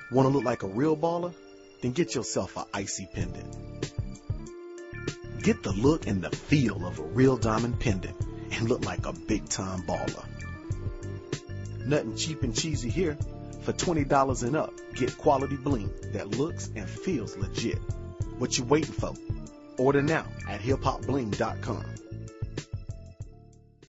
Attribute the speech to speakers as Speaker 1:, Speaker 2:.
Speaker 1: Want to look like a real baller? Then get yourself an icy pendant. Get the look and the feel of a real diamond pendant and look like a big-time baller. Nothing cheap and cheesy here. For $20 and up, get quality bling that looks and feels legit. What you waiting for? Order now at hiphopbling.com.